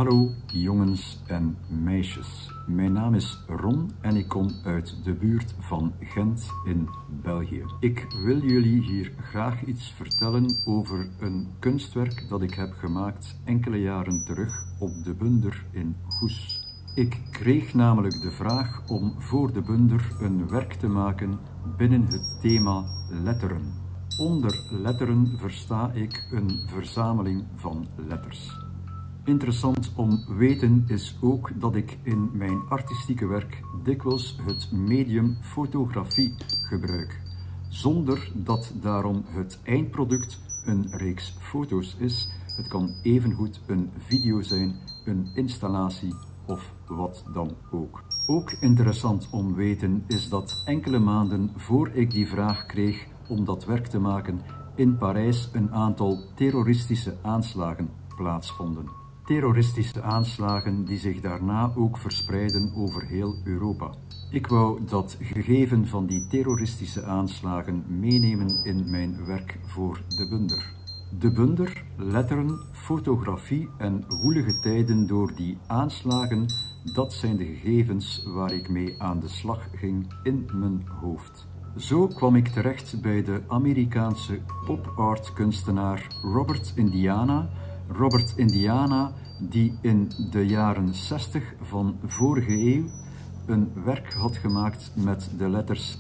Hallo jongens en meisjes, mijn naam is Ron en ik kom uit de buurt van Gent in België. Ik wil jullie hier graag iets vertellen over een kunstwerk dat ik heb gemaakt enkele jaren terug op de Bunder in Goes. Ik kreeg namelijk de vraag om voor de Bunder een werk te maken binnen het thema letteren. Onder letteren versta ik een verzameling van letters. Interessant om weten is ook dat ik in mijn artistieke werk dikwijls het medium fotografie gebruik, zonder dat daarom het eindproduct een reeks foto's is. Het kan evengoed een video zijn, een installatie of wat dan ook. Ook interessant om weten is dat enkele maanden voor ik die vraag kreeg om dat werk te maken, in Parijs een aantal terroristische aanslagen plaatsvonden. Terroristische aanslagen die zich daarna ook verspreiden over heel Europa. Ik wou dat gegeven van die terroristische aanslagen meenemen in mijn werk voor de Bunder. De Bunder, letteren, fotografie en woelige tijden door die aanslagen, dat zijn de gegevens waar ik mee aan de slag ging in mijn hoofd. Zo kwam ik terecht bij de Amerikaanse pop-art kunstenaar Robert Indiana. Robert Indiana, die in de jaren 60 van vorige eeuw een werk had gemaakt met de letters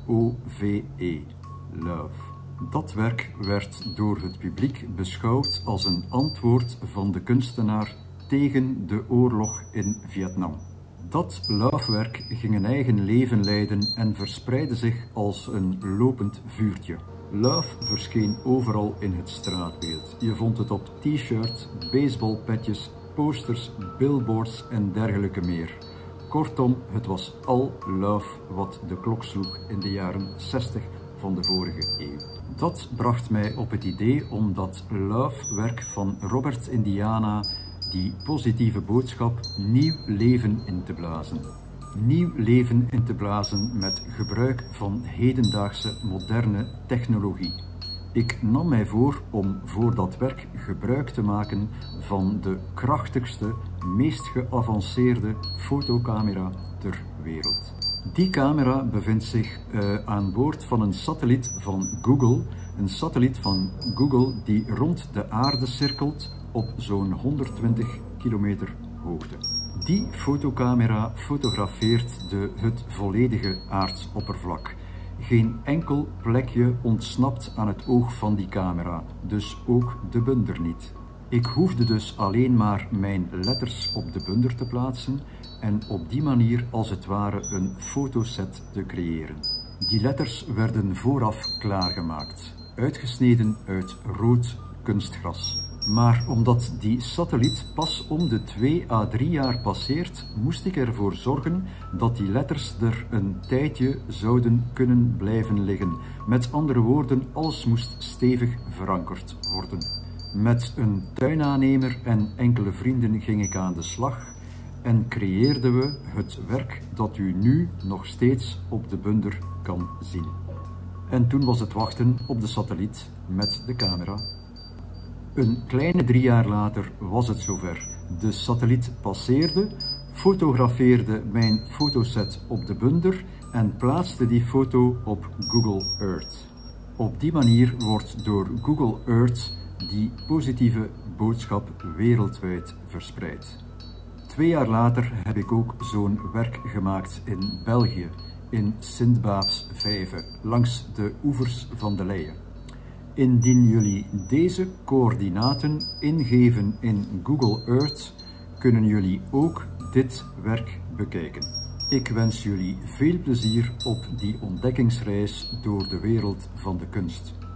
L-O-V-E, Love. Dat werk werd door het publiek beschouwd als een antwoord van de kunstenaar tegen de oorlog in Vietnam. Dat Love-werk ging een eigen leven leiden en verspreidde zich als een lopend vuurtje. Love verscheen overal in het straatbeeld. Je vond het op t-shirts, baseballpetjes, posters, billboards en dergelijke meer. Kortom, het was al love wat de klok sloeg in de jaren 60 van de vorige eeuw. Dat bracht mij op het idee om dat love-werk van Robert Indiana, die positieve boodschap, nieuw leven in te blazen. Nieuw leven in te blazen met gebruik van hedendaagse moderne technologie. Ik nam mij voor om voor dat werk gebruik te maken van de krachtigste, meest geavanceerde fotocamera ter wereld. Die camera bevindt zich aan boord van een satelliet van Google. Een satelliet van Google die rond de aarde cirkelt op zo'n 120 kilometer hoogte. Die fotocamera fotografeert het volledige aardsoppervlak. Geen enkel plekje ontsnapt aan het oog van die camera, dus ook de Bunder niet. Ik hoefde dus alleen maar mijn letters op de Bunder te plaatsen en op die manier als het ware een fotoset te creëren. Die letters werden vooraf klaargemaakt, uitgesneden uit rood kunstgras. Maar omdat die satelliet pas om de 2 à 3 jaar passeert, moest ik ervoor zorgen dat die letters er een tijdje zouden kunnen blijven liggen. Met andere woorden, alles moest stevig verankerd worden. Met een tuinaannemer en enkele vrienden ging ik aan de slag en creëerden we het werk dat u nu nog steeds op de Bunder kan zien. En toen was het wachten op de satelliet met de camera. Een kleine 3 jaar later was het zover. De satelliet passeerde, fotografeerde mijn fotoset op de Bunder en plaatste die foto op Google Earth. Op die manier wordt door Google Earth die positieve boodschap wereldwijd verspreid. 2 jaar later heb ik ook zo'n werk gemaakt in België, in Sint-Baafs-Vijve, langs de oevers van de Leie. Indien jullie deze coördinaten ingeven in Google Earth, kunnen jullie ook dit werk bekijken. Ik wens jullie veel plezier op die ontdekkingsreis door de wereld van de kunst.